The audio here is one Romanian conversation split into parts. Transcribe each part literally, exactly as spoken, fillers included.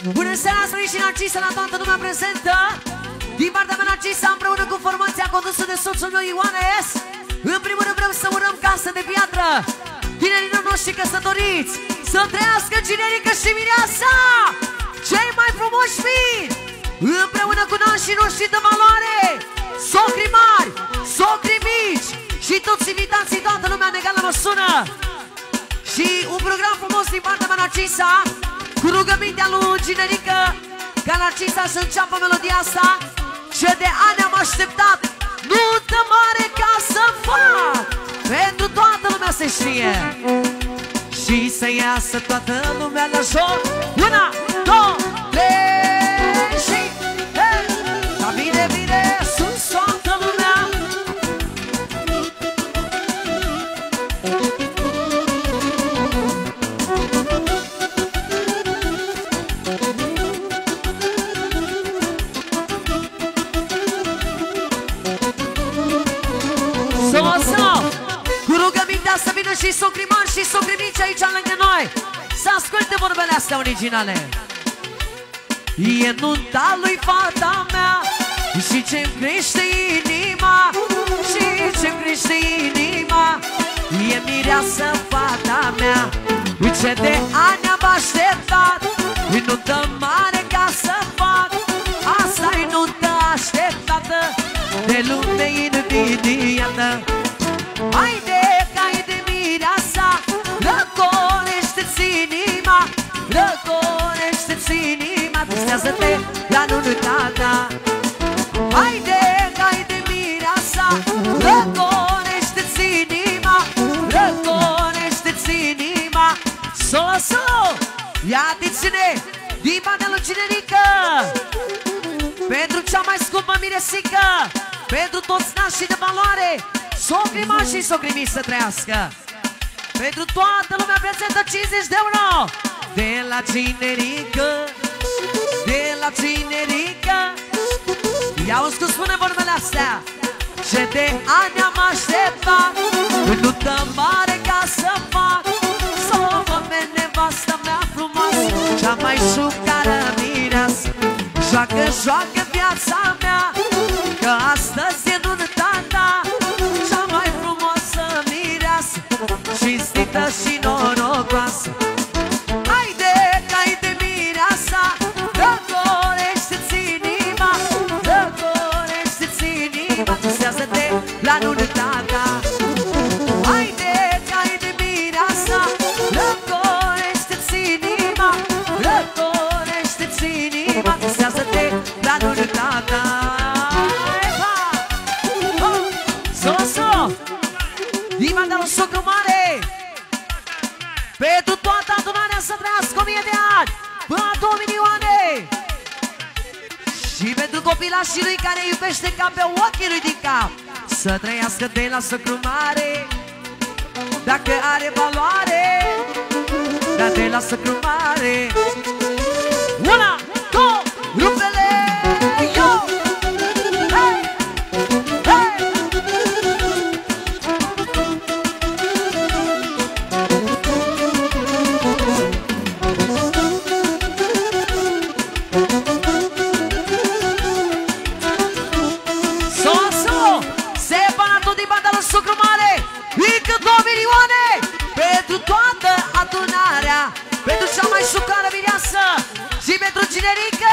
Bună seara, Sorin și Narcisa, la toată lumea prezentă. Din partea mea, Narcisa, împreună cu formația condusă de soțul meu, Ioanes. În primul rând vrem să urăm casă de piatră tinerilor noștri căsătoriți, să trăiască generică și mireasa, cei mai frumoși fii, împreună cu nașii noștri de valoare, socri mari, socri mici și toți invitații, toată lumea în egală măsură. Și un program frumos din partea mea, Narcisa, cu rugămintea lui Generică, ca Narcisa să înceapă melodia asta, ce de ani am așteptat, nuntă mare ca să fac, pentru toată lumea se știe. Și să iasă toată lumea la joc. Una, două, trei și hey! Da bine, bine, sus toată lumea. Să vină și socri mari și socri mici aici lângă noi, să asculte vorbele astea originale. E nunta lui fata mea și ce-mi crește inima, și ce-mi crește inima, e mireasă fata mea. Ce de ani am așteptat, e nuntă mare ca să fac, asta-i nuntă așteptată de lume invidiată. Haide, haide mireasa, răcorește-ți inima, răcorește-ți inima, visează-te la nunta ta. Haide, haide mireasa, răcorește-ți inima, răcorește-ți inima. So-so, ia-te ține din partea lui Generică, pentru cea mai scumpă miresică, pentru toți nașii de valoare, socri mari și socri mici să trăiască. Pentru toată lumea prezentă cincizeci de euro de la Generică, de la Generică. I-auzi cum spune vorbele astea, ce de ani am așteptat, nuntă mare ca să fac, să o văd nevasta mea frumoasă, cea mai șucară mireasă. Joacă, joacă viața mea, că astăzi e nunta ta, cea mai frumoasă mireasă, cinstită și norocoasă. Haide, haide mireasa, răcorește-ți inima, răcorește-ți inima, visează-te la nunta ta. Haide, haide mireasa, răcorește-ți inima, răcorește-ți inima, visează-te la nunta ta. Diva de la socru mare, pentru toată adunarea să trăiască o mie de ani, până la două milioane. Și pentru copilașii lui care iubește ca pe ochii lui din cap, să trăiască de la socru mare, dacă are valoare, dar de la socru mare. Una, două, rupele, yo! Hey! Hey! Socru mare, încă două milioane pentru toată adunarea, pentru cea mai șucară mireasă și pentru Generică,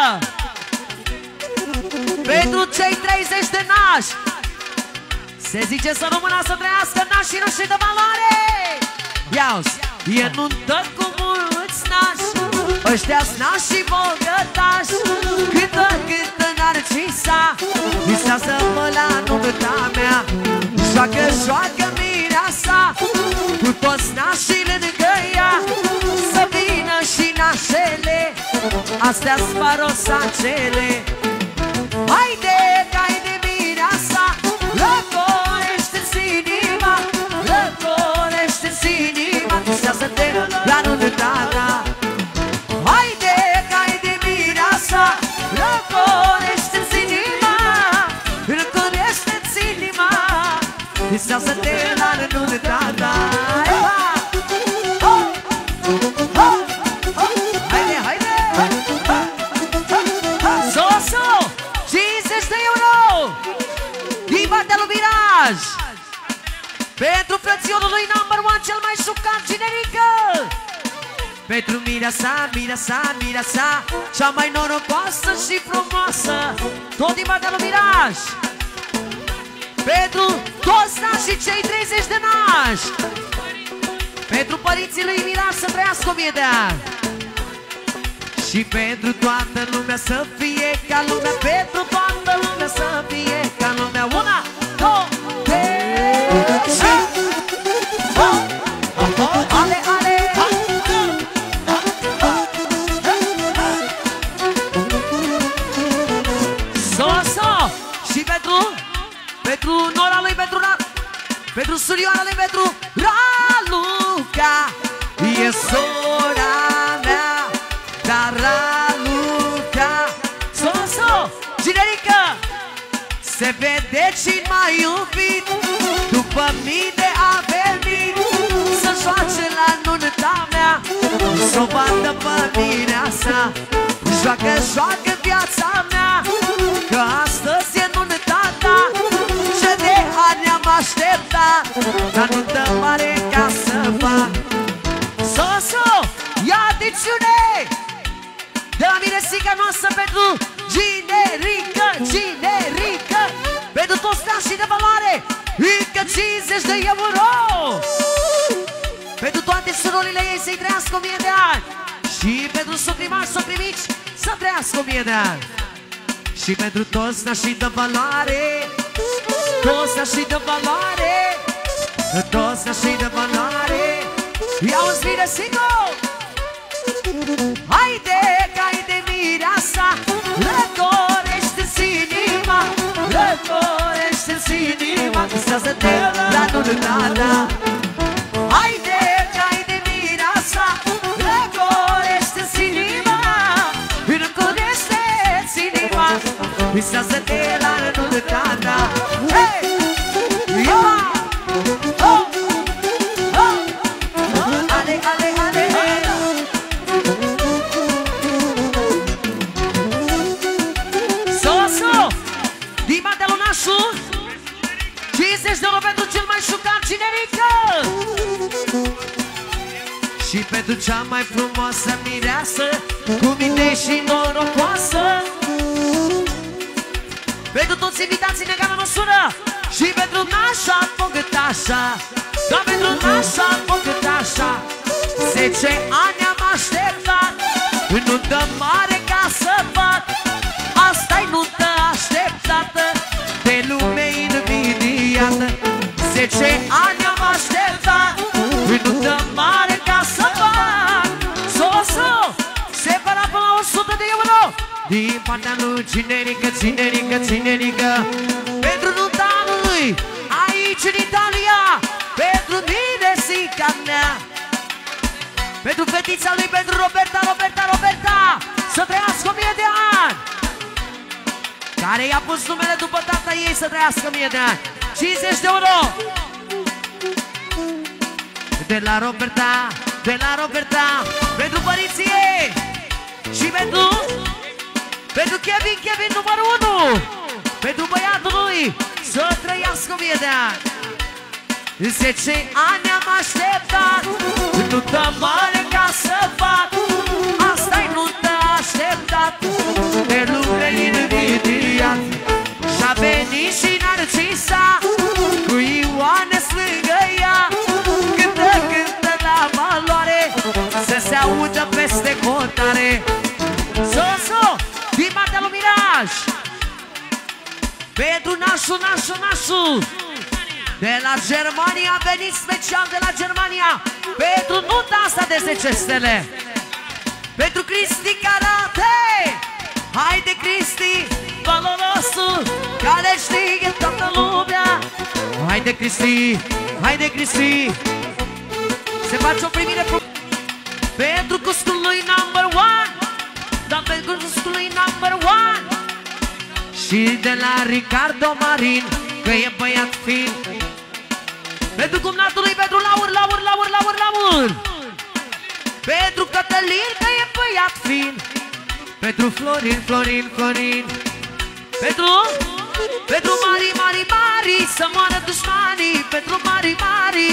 pentru cei treizeci de nași. Se zice să rămână să trăiască nașii noștri de valoare. Ia-uzi, e nuntă cu mulți nași, ăștia-s nașii bogătași. Cântă, cântă Narcisa, visează-mă la nunta mea. Joacă, joacă mireasa, cu toți nașii lângă ea, să vină și nașele, astea-s farosacele. Haide, haide mireasa, răcorește-ți inima, răcorește-ți inima, visează-te la nunta ta. Haide, haide mireasa, răcorește-ți inima, răcorește-ți inima, visează-te la nunta ta. Haide, haide! Pentru frățiorul lui number one, cel mai șucat, generică. Pentru Mireasa, Mireasa, Mireasa, cea mai norocoasă și frumoasă, tot din partea lui Miraj. Pentru toți nașii cei treizeci de nași. Pentru părinții lui Miraj să trăiască o mie de ani. Și pentru toată lumea să fie ca lumea. Pentru toată lumea să fie ca lumea. Una, două, trei și... Ale, ale! So-so! Și pentru... Pentru nora lui, pentru... Pentru surioara lui, pentru... Raluca e sora mea. Dar Raluca... So-so! Generică! Se vede cine m-a iubit. După mine a venit să joace la nunta mea. S-o bată pe mireasa. Joacă, joacă viața mea, că astăzi e nunta ta. Ce de ani am așteptat, dar nuntă mare ca să fac. So-so! Ia diciune! De la miresica noastră pentru generică, generică. Pentru toți nașii de valoare, încă cincizeci de euro. Pentru toate surorile ei să-i trăiască o mie de ani. Și pentru soprimași, soprimici să trăiască o mie de ani. Și pentru toți nașii de valoare, toți nașii de valoare, toți nașii de valoare. Ia-o-ți miresică! Haide, că haide mireasa, răcorește-ți inima, răcorește-ți inima, visează-te la nunta. Haide, că haide mireasa, răcorește-ți inima, răcorește-ți inima, visează-te la nunta. Hei! Ia! Oh! Oh! Ale, ale, ale! cincizeci de euro pentru cel mai șucat, generică. Și pentru cea mai frumoasă mireasă, cu minte și norocoasă. Pentru toți invitații în egală măsură. Și pentru nașa bogătașa, dar pentru nașa bogătașa. Zece ani am așteptat, nuntă mare ca să fac. Asta-i nuntă așteptată, de lume invidiată. Zece ani am așteptat, nuntă mare ca să fac. So-so! Separat până la o sută de euro din partea lui generică, generică, generică. Pentru nunta lui, aici în Italia. Pentru mine, zica mea. Pentru fetița lui, pentru Roberta, Roberta, Roberta. Să trăiască o mie de ani. Care i-a pus numele după tata ei să trăiască mie de ani. cincizeci de euro. De la Roberta, de la Roberta. Pentru părinții ei. Și pentru Pentru Kevin, Kevin numărul unu. Pentru băiatul lui. Să trăiască mie de ani. Zece ani am așteptat, nuntă mare ca să fac. Asta-i nuntă așteptat, de lume invidiat. Și-a venit și Narcisa, cu Ioanes lângă ea. Cântă, cântă la valoare, să se audă peste hotare. So-so, din partea lui Miraj. Pentru nașul, nașul, nașul. De la Germania, a venit special de la Germania. Pentru nunta asta de zece stele. Pentru Cristi Karate. Haide Cristi, valorosul, care știe toată lumea. Haide Cristi, haide Cristi. Se face o primire pentru cuscul lui number one. Dar pentru cuscul lui number one. Și de la Ricardo Marin, că e băiat fin. Pentru cumnatul lui, pentru Laur, Laur, Laur, Laur, Laur. Pentru Cătălin, că e băiat fin. Pentru Florin, Florin, Florin. Pentru Pentru mari, mari, mari, să moară dușmanii. Pentru mari, mari.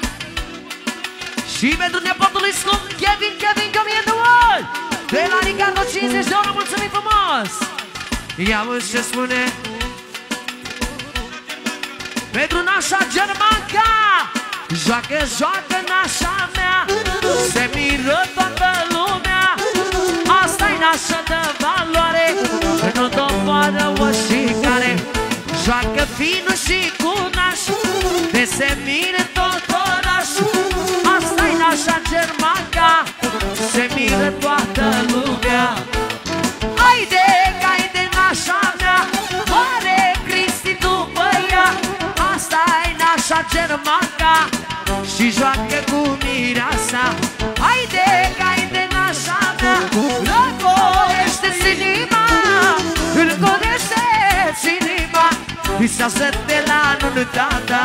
Și pentru nepotul lui scump Kevin, Kevin, come in the world. De la Ricardo cincizeci de ore, mulțumim frumos. Ia uzi ce spune. Pentru nașa Germanca. Joacă, joacă nașa mea. Se miră toată lumea. Asta-i nașa de valoare. Nu doboară oșicare. Joacă finul și cu naș. De se miră tot orașul. Asta-i nașa Germanca. Se miră toată lumea. Haide, haide nașa mea. Oare Cristi după ea. Asta-i nașa Germanca. Și joacă cu mireasa. Haide, haide nașa mea. Răcorește-ți inima. Răcorește-ți inima. Visează-te la nunătata.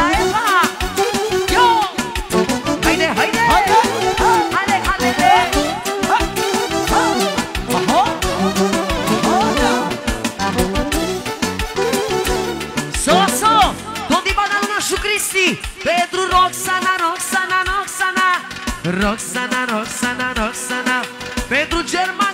Yo! Haide, haide! Haide, haide, haide! So, so! Tot-i bana luna și Cristi. Pentru Roxana, Roxana, Roxana. Roxana, Roxana, Roxana. Pentru Germania.